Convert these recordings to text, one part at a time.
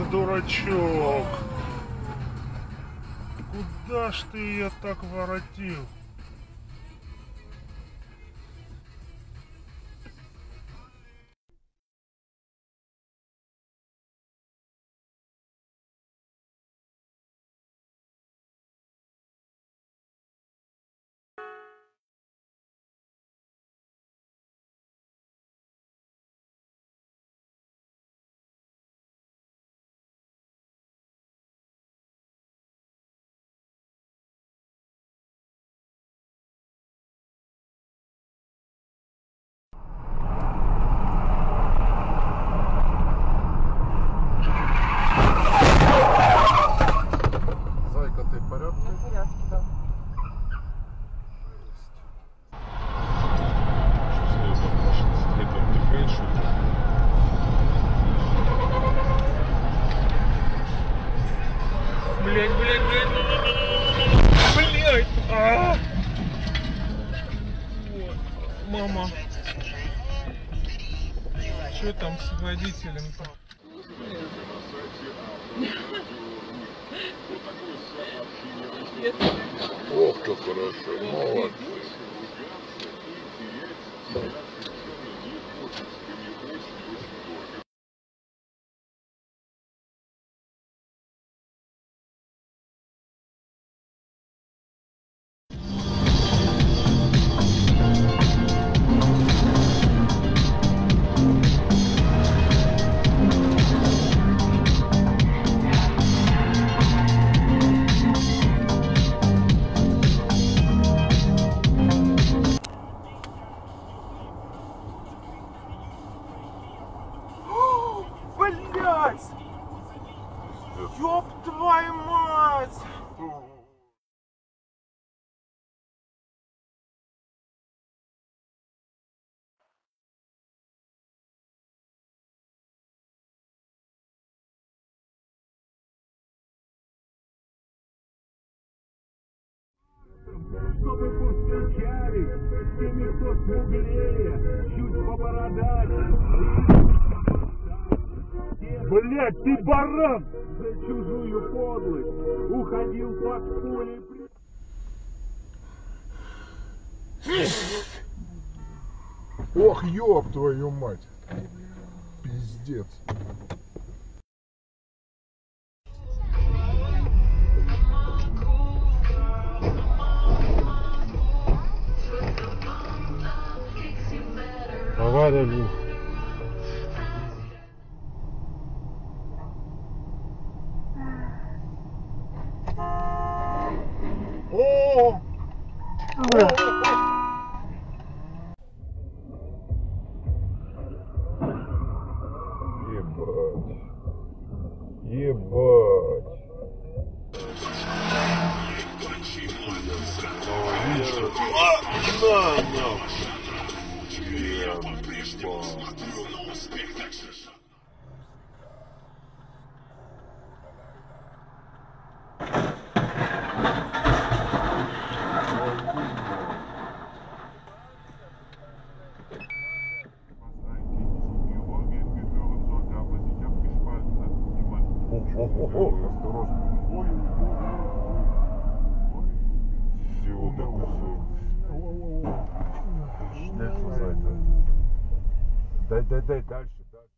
дурачок. Куда ж ты ее так воротил? Блять. Вот. Мама. Что там с водителем-то? Ох, как хорошо, молодцы. Блять! Ёб твою мать! Чтобы повстречались, теми, кто смуглее, чуть побородать. Блять, ты баран! За чужую подлость уходил под пули. Ох, ёб твою мать. Пиздец. Авария, блин. О! Ебать. Осторожно. Ой. Всего такого. Дай, дальше.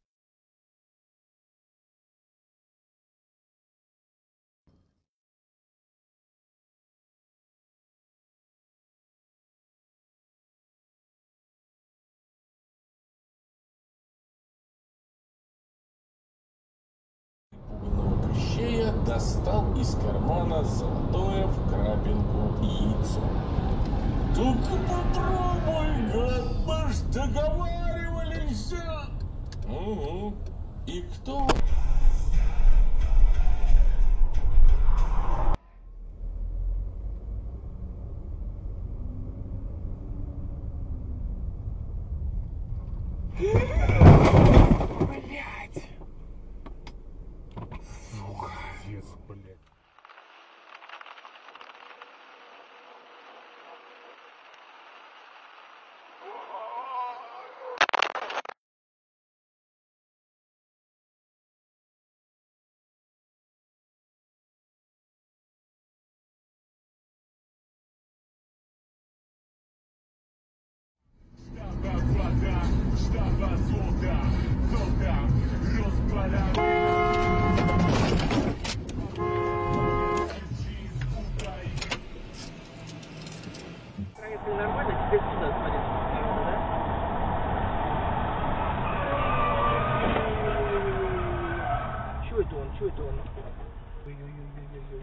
Кощея достал из кармана золотое в крапинку яйцо. Только попробуй, гад, мы ж договаривались. Угу. И кто? Если нормально, теперь сюда смотри. Чё это он? Чё это он? Ой-ой-ой-ой-ой.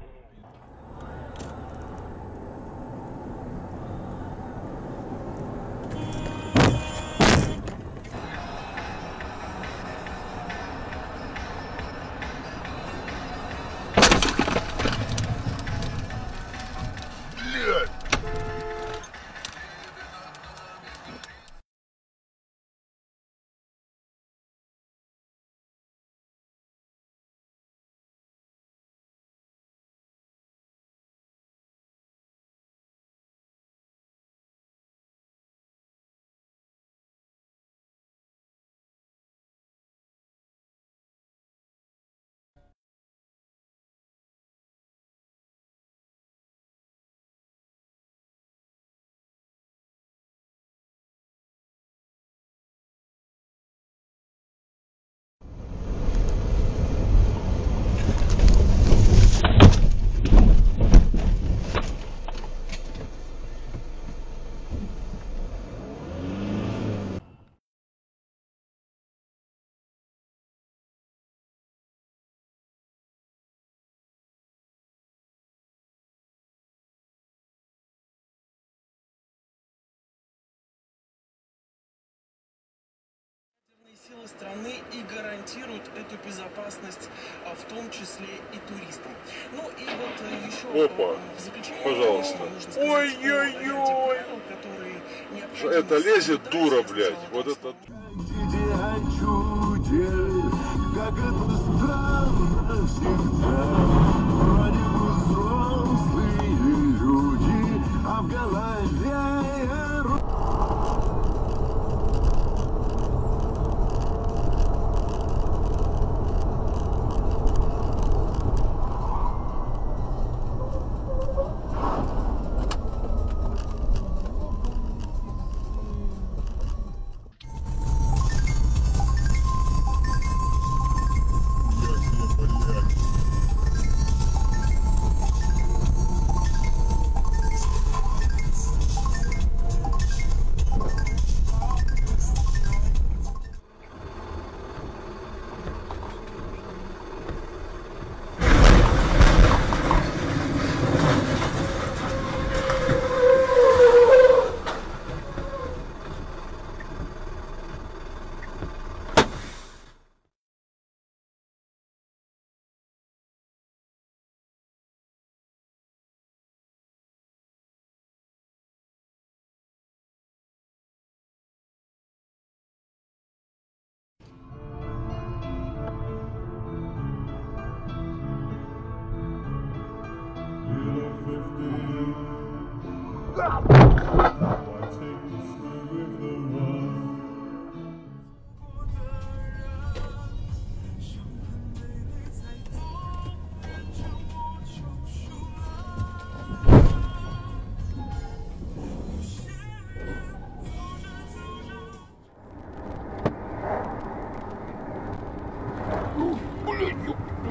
Силы страны и гарантируют эту безопасность, в том числе и туристам. Ну и вот еще в заключение, пожалуйста. конечно, нужно сказать Ой-ой-ой. которые необходимо Это лезет соблюдать. дура, блядь. Вот это... Как это странно всегда. Вроде бы взрослые люди, а в голове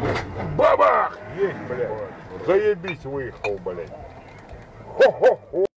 Бабах! Есть, блядь. Заебись выехал, блядь. Хо-хо-хо.